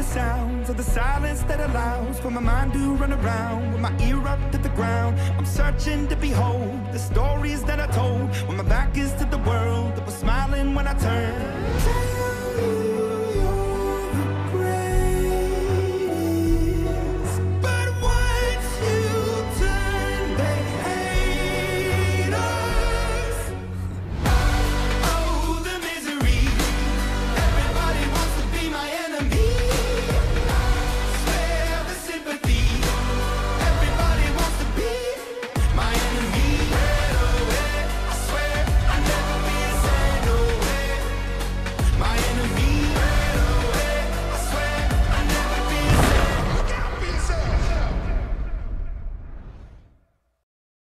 the sounds of the silence that allows for my mind to run around with my ear up to the ground. I'm searching to behold the stories that I told when my back is to the world that was smiling when I turned.